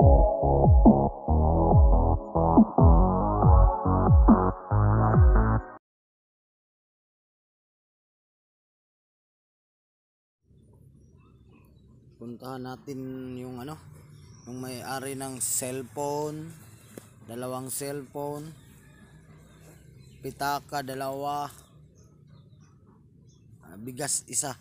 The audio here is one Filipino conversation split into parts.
Puntahan natin yung yung may-ari ng cellphone, dalawang cellphone, pitaka dalawa, bigas isa.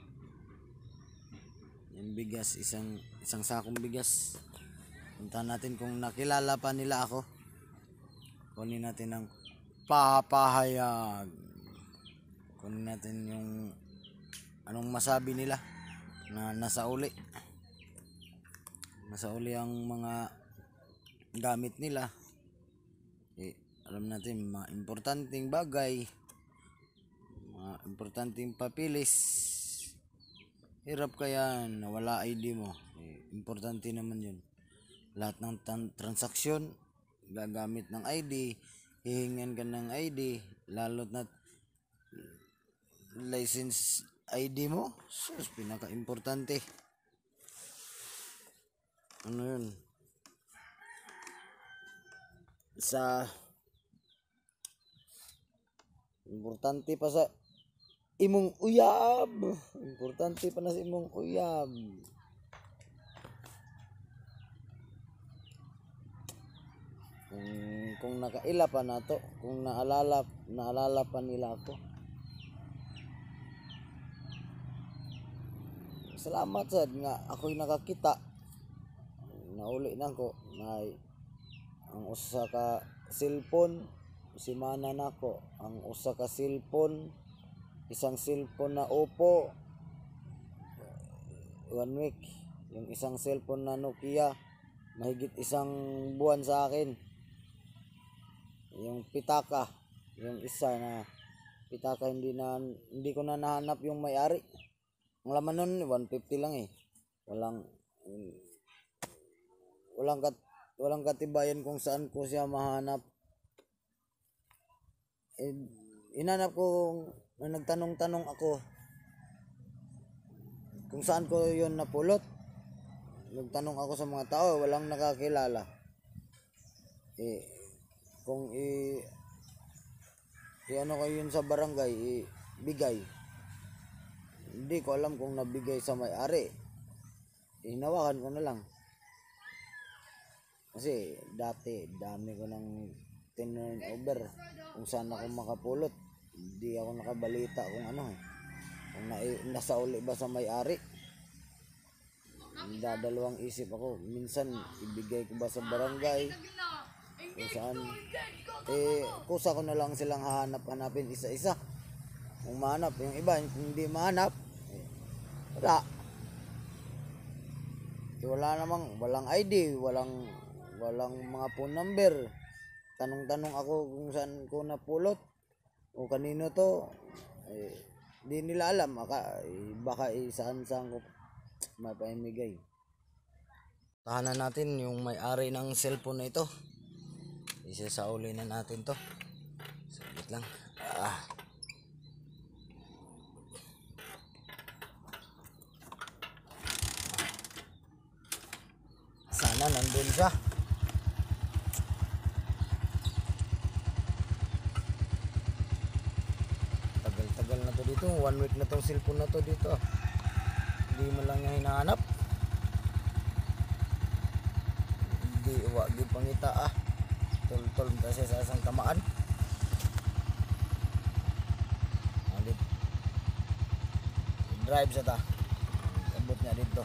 Yung bigas, isang sakong bigas. Puntahan natin kung nakilala pa nila ako. Kunin natin ang papahayag. Kunin natin yung anong masabi nila na nasa uli ang mga gamit nila. Alam natin mga importanteng bagay, mga importanteng papilis. Hirap kaya nawala ID mo. Importante naman yun. Lahat ng transaksyon gagamit ng ID, hihingan ka ng ID, lalo't na license ID mo. Sus, pinaka-importante. Ano yun? Importante pa sa imong uyab. Importante pa na sa imong uyab. Kung nakaila pa na to, kung naalala pa nila ako. Salamat sad nga ako'y nakakita. Nauli na ko na ang usa ka cellphone si mana nako, ang usa ka cellphone, isang cellphone na Oppo 1 week, yung isang cellphone na Nokia mahigit isang buwan sa akin. Yung pitaka, yung isa na pitaka hindi ko na nahanap yung may-ari. Ang laman nun 150 lang walang katibayan kung saan ko siya mahanap. Inanap ko, nagtanong-tanong ako kung saan ko yun napulot. Nagtanong ako sa mga tao, walang nakakilala. Kung ano ko yun sa barangay, bigay. Hindi ko alam kung nabigay sa may-ari. Hinawakan ko na lang. Kasi dati, dami ko nang turnover kung saan ako makapulot. Hindi ako nakabalita kung kung nasa uli ba sa may-ari. Dadalawang isip ako. Minsan, ibigay ko ba sa barangay. Kung saan. Kusa ko na lang silang hanapin isa-isa. Kung mahanap, yung iba, hindi mahanap. Wala. Wala namang, walang ID, walang mga phone number. Tanong-tanong ako kung saan ko napulot o kanino to. Di nila alam. Baka saan ko mapaimigay. Tahanan natin yung may-ari ng cellphone na ito. Isasauli na natin to. Saglit lang. Sana nandun siya. Tagal na to dito. 1 week na tong cellphone na to dito. Hindi mo lang niya hinahanap. Hindi, wag yung pangita Tol kasi sa isang tamaan. Drive sa ta. Abot niya dito.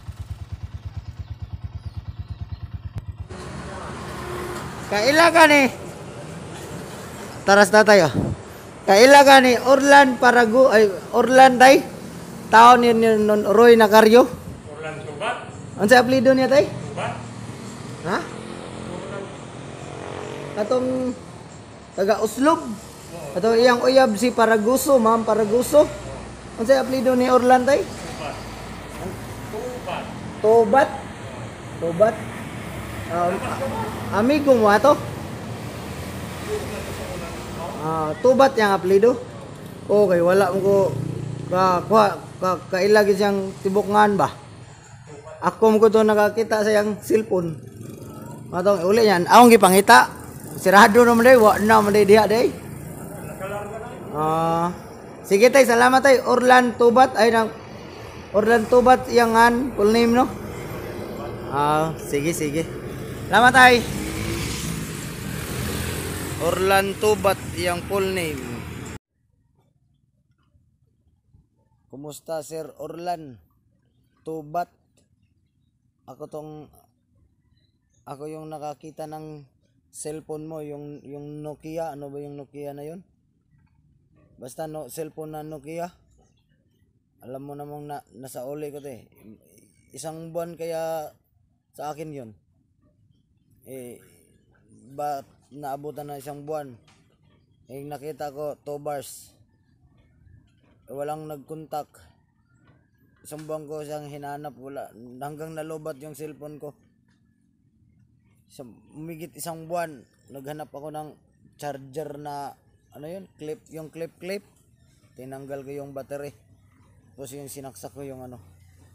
Kaila ka ni. Taras na tayo. Kaila ka ni Orlan tay. Taon ni Roy Nacaryo. Orlan Tubat. Ano sa apelido niya tay? Tubat. Ha? Atong taga Uslob. Atong iyang uyab si Paraguso, Ma'am Paraguso. Ano sa apelido ni Orlan tay? Tubat. Tobat. Amigo mo ato? Tubat yang apelido. Okay, wala mo ko kailagi siyang tibok ngan ba? Tubat Ako mo ko to nakakita sa yang cellphone. Matong uli yan. Akong gipangita. Sirado naman day. Wa na man day diha day. Sige tay, salamat tay. Orlan Tubat ay nang Orlan Tubat yangan full name no. Sige sige. Salamat tay. Orlan Tubat yang full name. Kumusta Sir Orlan Tubat? Ako yung nakakita ng cellphone mo, yung Nokia, ano ba yung Nokia na yun? Basta cellphone na Nokia. Alam mo namang nasa uli ko 'to eh. Isang buwan kaya sa akin 'yon. Ba naabutan na isang buwan. Nakita ko 2 bars. Walang nagkontak. Isang buwan ko siyang hinanap, wala. Hanggang nalubat yung cellphone ko. Umigit isang buwan, naghanap ako ng charger na, ano yun, clip, yung clip. Tinanggal ko yung battery. Tapos yung sinaksak ko yung ano,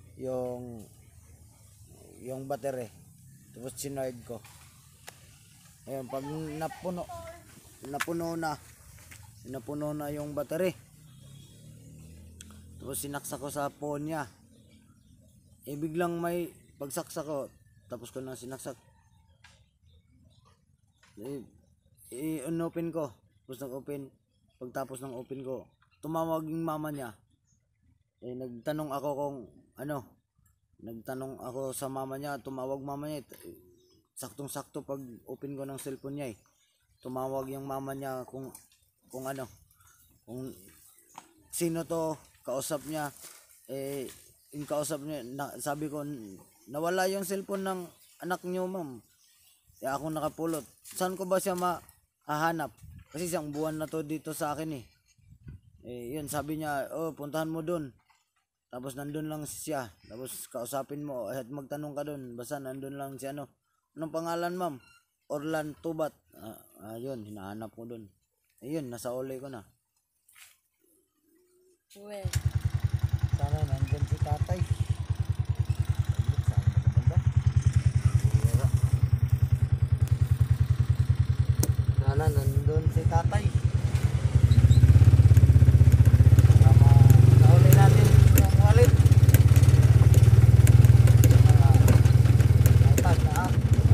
yung battery. Tapos sinard ko. Ayun, pag napuno na yung battery. Tapos sinaksak ko sa phone niya. Biglang may pagsaksak ko. Tapos ko na sinaksak. Open ko. Tapos nag-open. Pagtapos ng open ko, tumawag yung mama niya. Nagtanong ako kung ano. Nagtanong ako sa mama niya. Tumawag mama niya. Saktong-sakto pag open ko ng cellphone niya. Tumawag yung mama niya kung ano. Kung sino to. Kausap niya, yung kausap niya, sabi ko, nawala yung cellphone ng anak niyo, ma'am. Ako nakapulot. Saan ko ba siya mahahanap? Kasi isang buwan na to dito sa akin eh. Yun, sabi niya, puntahan mo dun. Tapos nandun lang siya. Tapos kausapin mo, at magtanong ka dun. Basta nandun lang si ano. Anong pangalan, ma'am? Orlan Tubat. Yun, hinahanap ko dun. Yun, nasa uli ko na. Well, Sana nandun si tatay. Sana nandun si tatay. Nauli natin yung wallet. Naitag na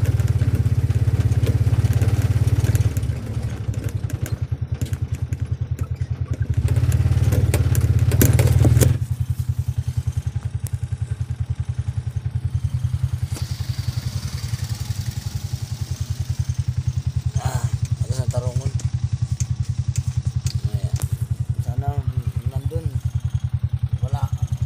tarungon. Ayan. Sana nandun. Wala.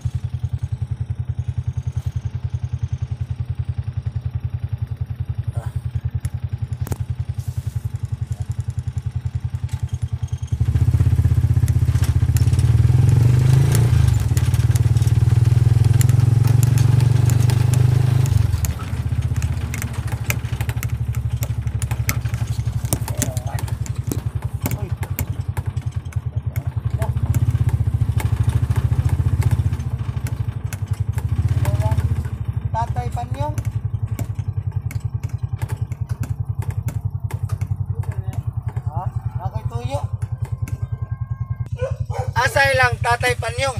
Tatay Panyong. Ako'y tuyo. Asay lang Tatay Panyong.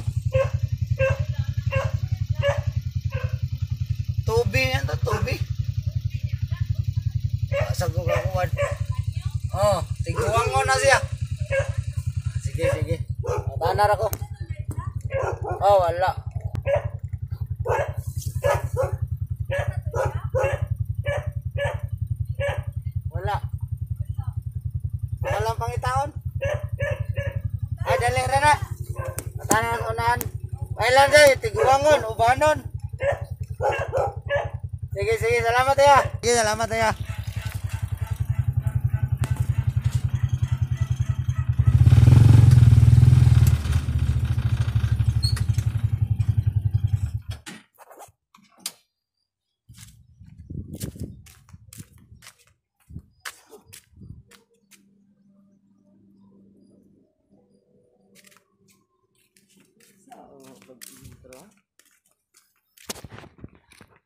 Tubi yan to, tubi. Sago ka kuwan. Tiguang mo na siya. Sige. Tanar ako. Wala. Walang pangitaon. Ay, dali rin na. Matanan unahan. Kailan day, tiguangon, ubanon. Sige, salamat ya. Sige, salamat ya. Pag-intro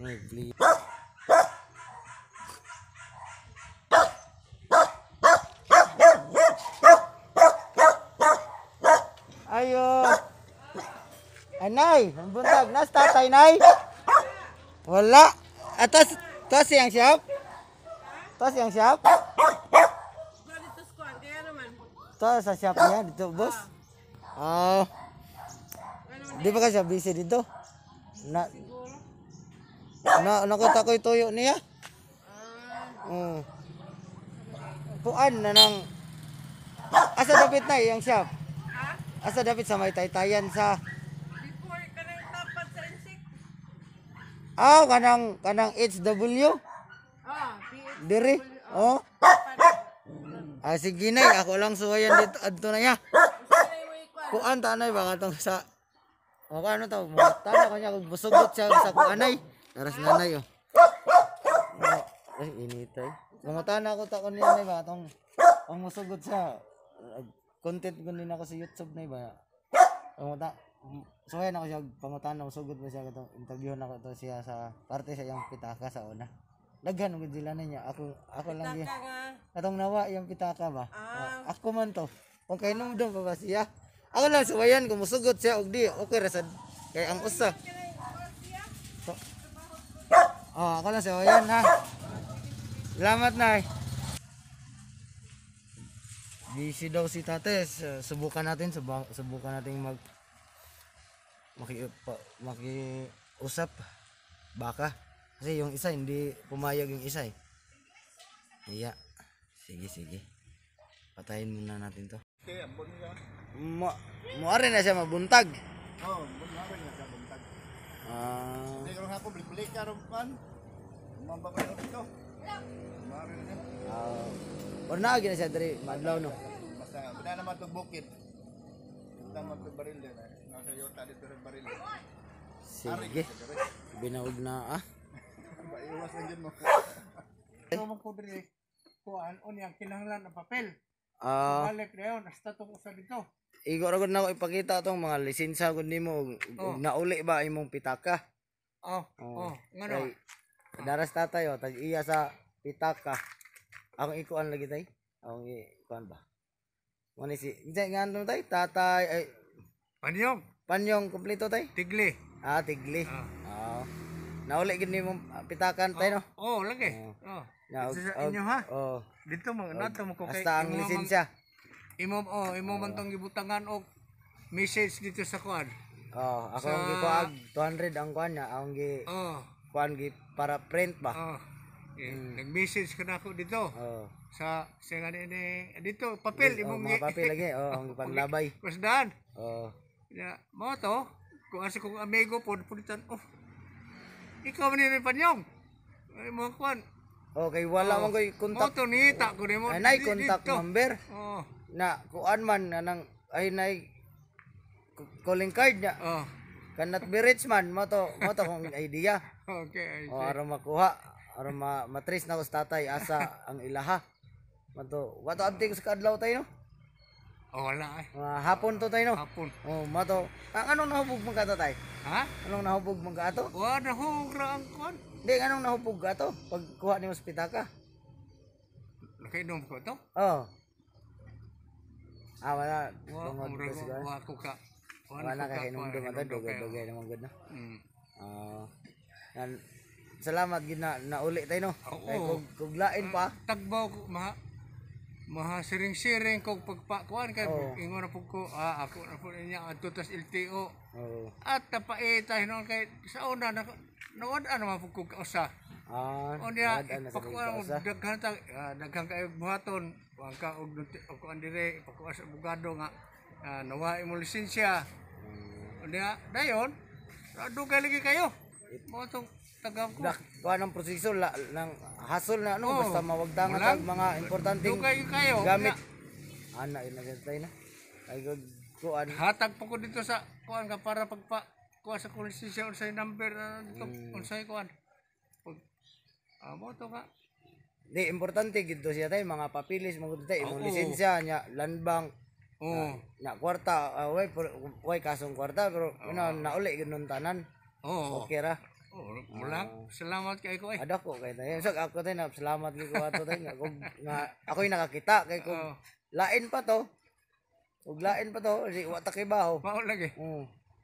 Nagli. Ayo. Anay, ang buntag. Nas tatay, nay? Wala. Atas, tas yang siap? Tas yang siap? Tas sa siap niya dito, boss. Oh. Di ba ka siya busy dito? Nakita ko yung tuyo niya. Puan na nang asa dapat na yung shop? Asa dapat sa may taytayan sa Before kanang tapat sa insik. kanang HW PH. diri. Oh. Sige nay, ako lang suwayan dito adto na ya. Kuan tanay ba katong sa o ano to, tana kanya kung busugot siya sa kuanay. Daras nanay oh. Ay initay. Mangutana ko ta kanina nay ba tong ang musugot siya. Content ko din ako sa YouTube nay ba. Panguta. So yan ako siya pangutana musugot ba siya katong interview na ko to siya sa parte sa yung pitaka sa una. Daghan ug sila niya. Ako lang Taka din. nga. Katong nawa yung pitaka ba. Ako man to. Kung kay numdum pa ba siya. Ako lang suwayan kung musugot siya og di okay ra sad kay ang usa. So, ako lang suwayan ha. Salamat nay. Busy daw si Tates. Subukan natin makiusap baka kasi yung isa hindi pumayag yung isa eh. Iya. Sige. Patayin muna natin to. Okay, ambon niya. Muari na siya mabuntag. Oh, bunawin na sa buntag. Hindi ko hapon balik ka ron pan. Mamba ka dito. Mari na. Wala na siya diri madlaw no. Basta bina naman tug bukid. Kita man tug baril din. Nasa yota dito rin baril. Sige. Binaog na Iwas lang yun mo. Ito mo po diri kuan unya kinahanglan ng papel. Balik na yun, hasta itong usa dito. Igor agad na ako ipakita tong mga lisensya gud nimo ug nauli ba imong pitaka. Ngano? Daras tatay tag iya sa pitaka. Akong ikuan lagi tay. Akong ikuan ba. Mani si ngano tay tatay ay Panyong kompleto tay. Tigli. Tigli. Nauli gid nimo pitakan tay no. Lagi. Sa inyo ha? Dito mo nato mo ko kay hasta ang lisensya. Imo man tong gibutangan og message dito sa kuan. Ako ang gikuag 200 ang kuan niya, akong kuan gi para print ba. Nag-message ka na ako dito. Sa ni dito papel imong mga papel lagi, ang panlabay. Pasdan. Ya, Mo to, kung asa kong amigo po pulitan. Ikaw man ni Panyong. Ay mo kuan. Okay, wala man koy kontak. Mo to nita ko nimo. Nay contact number. Na kuan man nang ay nay calling card niya. Kanat be rich man mo to kung idea. Okay. Aron makuha, aron matrace na ko sa tatay asa ang ilaha. Wato abting sa kadlaw tayo no. Wala eh. Hapon to tayo no. Hapon. Mato. Anong nahubog man ka to tay? Ha? Anong nahubog man ka ato? Wala hugra ang kuan. Hindi, anong nahubog ka to? Pag kuha ni mas pitaka. Nakainom ko to? Wala. Wala ko ka. Wala ka hinumdum ato. Dugay naman good no. Salamat gid na uli tayo no. Kay kung lain pa. Tagbaw ko maha siring-siring kog pagpakuan kay ingon na pud ko ako na pud niya adto tas LTO. At tapaita hinon kay sa una nawad ano pud ko kausa. Unya pakuan daghan kay buhaton wang ka og kuan dire pakuan sa abogado nga nawa imo lisensya. Unya dayon dugay lagi kayo. Mo tong tagam ko. Kuan ang proseso ng hasol na ano basta mawagtangan ang mga importanteng kayo gamit. Ana inagantay na. Ay kuan hatag po ko dito sa kuan ka para pagpa kuha sa lisensya unsay number dito unsay kuan. Mo to ka. Di importante gid to siya tay mga papilis mo gud tay imong lisensya nya land bank. Na kwarta way kasong kwarta pero nauli gid nun tanan. Okay ra. Oh, mulang. Salamat kay ko ay. Ada ko kay tayo. So ako tayo na salamat gyud ko ato tayo nga ako'y nakakita kay ko. Oh, Lain pa to. Ug lain pa to, si wa ta kay baho. mao lagi. Oo.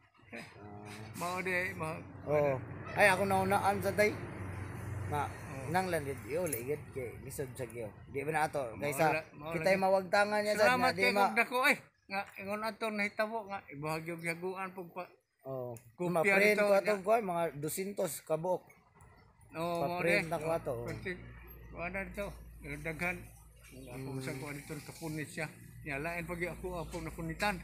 Mao di mao. Oh. Ay ako naunaan sa tay. Na nang landit yo ligid kay lisod sa giyo. Di ba na ato kaysa Mao kita'y mawagtangan niya sa Salamat di kay ma. kog dako ay. Nga ingon ato nahitabo nga ibahagyog yaguan pug pa. Oh. Kopya Ma-print nito, ko atong kuan mga 200 kabuok. No, mao Pa-print di. na ko ato. Kuana dito. Daghan. Ako sa kuan dito kapunit siya. Ya lain pag ako napunitan.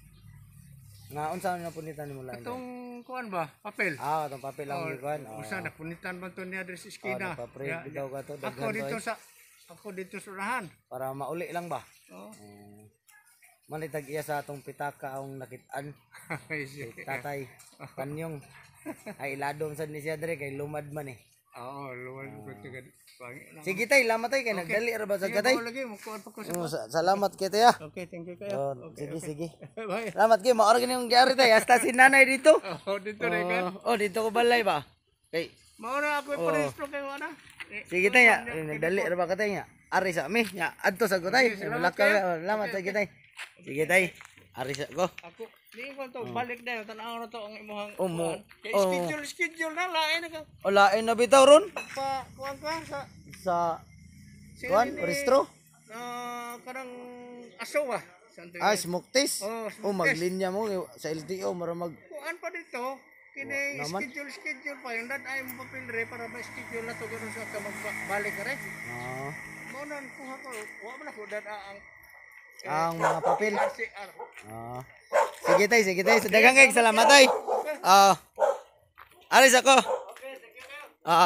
Nga unsa na punitan nimo lain? Itong kuan ba? Papel. Ah, atong papel ang kuan. Usa napunitan ba to niya diri sa eskina. Nagpa-print bitaw ka to Ako daghan dito to. ako dito sa urahan. Para mauli lang ba? Oh. Manitag iya sa atong pitaka ang nakitaan. Ay, sige. Tatay Kanyong ay ladom sad ni siya dire kay lumad man eh. Oo, luwal ko tigad. Sige tay, lamat tay kay nagdali ra ba sa katay? Lagi mo kuan pa ko sa. Oh, salamat kay tay ah. Okay, thank you kayo. Oh, sige sige. Bye. Salamat kay maor gani yung gyari tay. Hasta si nanay dito. Oh, dito rin kan. Oh, dito ko balay ba? Kay Mao na ako iparehistro kay ana. sige tay ya, nagdali ra ba katay nya? Ari sa mi nya adto sa gutay. Malakaw. Salamat sige tay. Sige tay. Ari sa ko. Ako ni ko to balik na tan-aw na to ang imong Mo. kay schedule na lain na ka. O lain na bitaw ron Pa kuan ka sa sa sino kuan ni- restro. Kanang aso ba? Santo Ah, smoke test. Oh, O maglinya mo sa LTO mara mag kuan pa dito. Kini naman. schedule pa yung ay mo papel re para ma schedule na to ganun sa ka magbalik ka re. ah, Mo nan kuha ko wa man ko dad ang ang mga papel. RCR. Ah. Sige tay, sige tay. Daghang kay salamat tay. Ah. Alis ako. Okay, thank you kayo.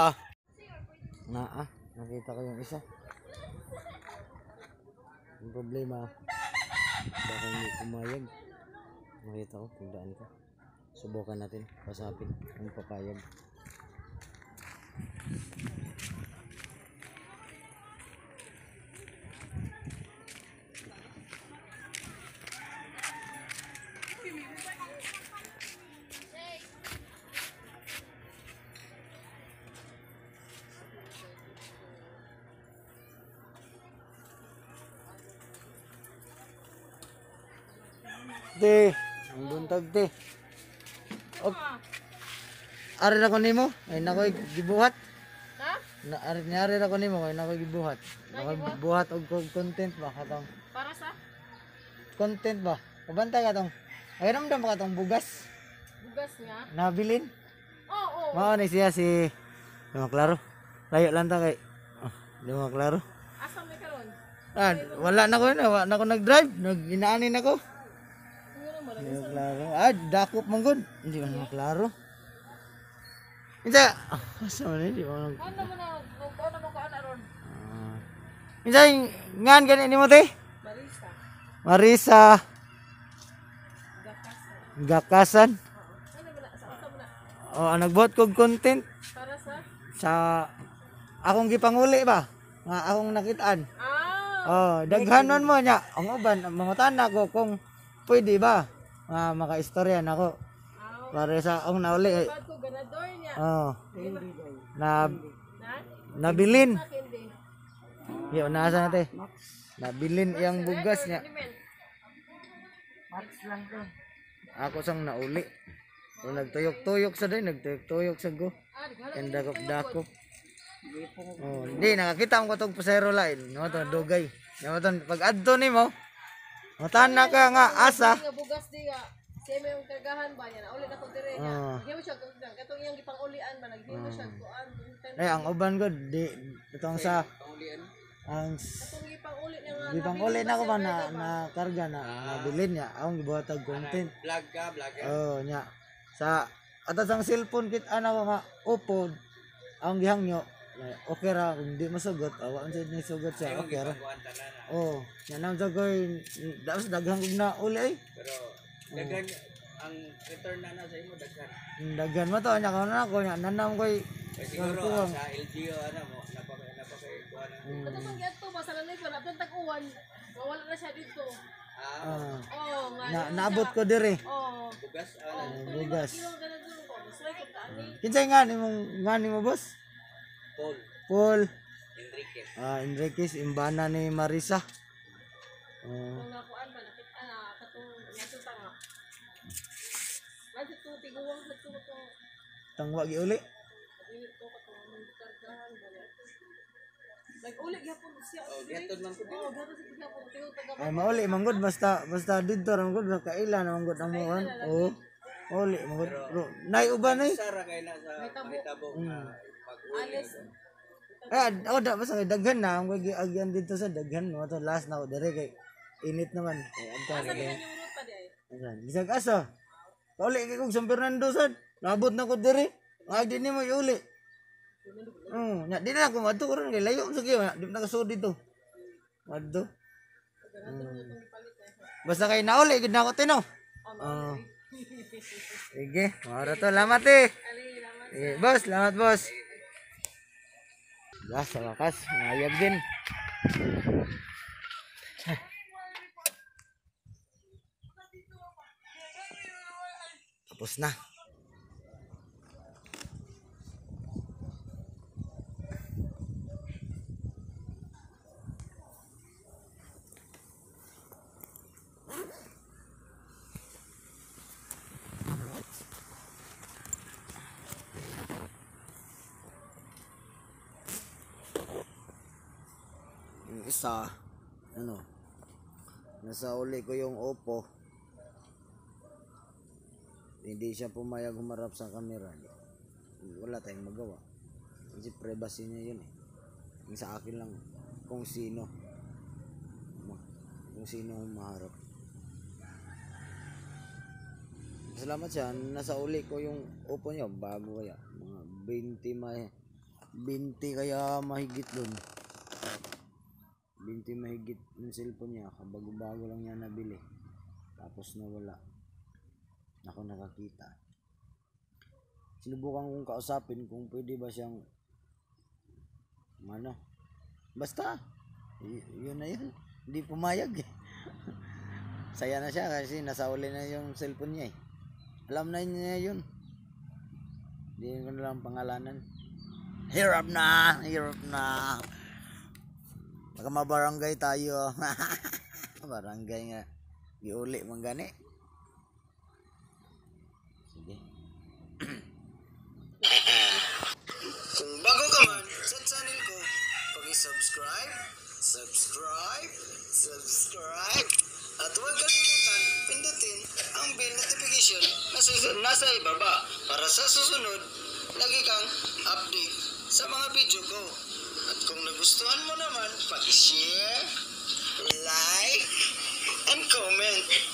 Nakita ko yung isa. Ang problema, baka hindi pumayag. Nakita ko, tindaan ko. Subukan natin, pasapin kung papayag. Te, ang buntag te. Og ari na ko nimo, ay nakoy gibuhat. Ha? Na ari na ko nimo, ay nakoy gibuhat. Nakabuhat og content ba katong Para sa content ba? Kabanta ka tong. Ay ramdam ka tong bugas. bugas nga? Nabilin. Oo. Mao ni siya si Lima Klaro. Layo lang ta kay Lima Klaro. Asa may karon? Ah, wala na ko nag-drive, nag-inaanin ako. Ano mo lang? Hindi mo klaro. Ah, dakop mong good. Hindi mo naman klaro. Minsa, asa mo na, hindi mo naman. Ano mo na? Ano mo ka ana ron? Minsa, ngan ganyan ni mo, te? Barista. Marisa. Gakas. Gakasan. Ano mo na? Sa asa mo na? O, nagbuhat kong content Para sa sa akong gipanguli ba? Nga akong nakitaan. Ah, Oh, daghanon mo niya. Ang uban, mangutan ako kung pwede ba? Nga makaistorya na ako. Para sa akong nauli. bad ko ganador niya. Oh, na Na? nabilin. Akin din. Yo, nasa natin. Nabilin iyang bugas niya. Alimen. Ako sang nauli. O nagtuyok-tuyok sa din, nagtuyok-tuyok sa go. Ah, dighala. And dakop-dakop. Oh, hindi nakakita ko tong pasero line. No to dugay. No to pag adto nimo. Matana ka nga asa. Nga bugas di nga. Siya may yung kargahan ba niya? Ulit ako dire niya. Ah. Hindi mo siya katong iyang gipang-ulian ba naghimo siya kuan. Ay ang uban ko di itong sa ang Katong gipang-uli niya nga. di pang uli na ko ba na karga na nabilin niya. Akong gibuhatag content. Vlog ka, vlogger. Oh, nya. Sa atas ang cellphone kit ana ko nga upod. Ang gihangyo okay ra kung di masugot awa unsa ni sugot siya okay ra. Oh, yan ang jagoy dapat daghang ug na uli ay. Pero daghan ang return na sa imo daghan. Daghan mo to nya karon ako nya nanam koy Siguro sa LGO ano mo napakay kuan. Katong sa giadto ba sa lanay ko na tag-uwan. Wala na siya dito. ah Oh, nga. naabot ko dire. Oh. Bugas Bugas. Kilo ganador ko. So Kinsay nga ni mo boss? Paul Enriquez. Enriquez imbana ni Marisa. Kung nakuan ba nakita na katong natuta nga. Kasi to tiguwang sa to. Tangwa gi uli. Dili to katong kargahan ba. Nag-uli gyapon siya. Gatod man ko. Gato si gyapon tingo taga. Ay mauli manggod basta didto ra manggod kaila na manggod ang muan. Oo. Uli manggod. Nay uban ay. Sara kay na sa mahitabo Alis. Da basta daghan na ang agyan dito sa daghan mo to last na dire kay init naman. Anta Asa na. din yung ruta di ay. Ayan, bisag asa. Kauli kay kog San Fernando sad. Nabot na ko dire. Ag din mo uli. Nya di na ko madto ron kay layo sa giyo. Di na kasud dito. Madto. Basta kay nauli gid na ko tino. Sige, mara to lamat eh. Boss, salamat boss. Sa wakas, ngayag din. Tapos na. Yung isa, nasa uli ko yung Oppo. Hindi siya pumayag humarap sa camera. Wala tayong magawa. Kasi privacy niya yun eh. Yung sa akin lang kung sino humaharap. Salamat siya. Nasa uli ko yung Oppo niya. Bago kaya. Mga 20 kaya mahigit dun. 20 mahigit yung cellphone niya. Kabago-bago lang niya nabili. Tapos nawala. Ako nakakita. Sinubukan kong kausapin kung pwede ba siyang basta yun na yun. Hindi pumayag eh. Saya na siya kasi nasa uli na yung cellphone niya eh. Alam na niya yun. Hindi ko na lang pangalanan. Hirap na. Baka mabarangay tayo. Barangay nga. Giuli man gani. Sige. Kung bago ka man sa channel ko, pag-subscribe, at huwag kalimutan pindutin ang bell notification na nasa ibaba para sa susunod lagi kang update sa mga video ko. At kung nagustuhan mo naman, pag-share, like, and comment.